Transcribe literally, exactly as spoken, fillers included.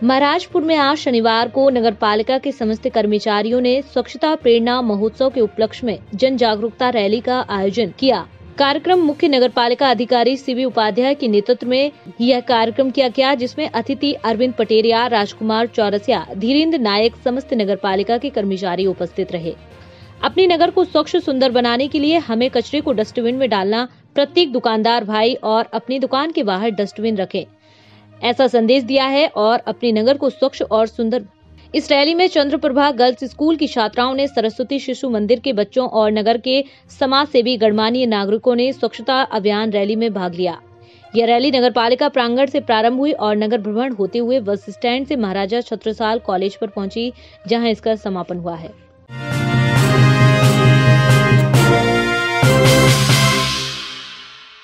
महाराजपुर में आज शनिवार को नगर पालिका के समस्त कर्मचारियों ने स्वच्छता प्रेरणा महोत्सव के उपलक्ष्य में जन जागरूकता रैली का आयोजन किया। कार्यक्रम मुख्य नगर पालिका अधिकारी सीवी उपाध्याय के नेतृत्व में यह कार्यक्रम किया गया, जिसमें अतिथि अरविंद पटेरिया, राजकुमार चौरसिया, धीरेन्द्र नायक समस्त नगर पालिका के कर्मचारी उपस्थित रहे। अपने नगर को स्वच्छ सुंदर बनाने के लिए हमें कचरे को डस्टबिन में डालना, प्रत्येक दुकानदार भाई और अपनी दुकान के बाहर डस्टबिन रखें, ऐसा संदेश दिया है और अपने नगर को स्वच्छ और सुंदर। इस रैली में चंद्रप्रभा गर्ल्स स्कूल की छात्राओं ने, सरस्वती शिशु मंदिर के बच्चों और नगर के समाज सेवी गणमान्य नागरिकों ने स्वच्छता अभियान रैली में भाग लिया। यह रैली नगर पालिका प्रांगण से प्रारंभ हुई और नगर भ्रमण होते हुए बस स्टैंड से महाराजा छत्रसाल कॉलेज पर पहुंची, जहां इसका समापन हुआ है।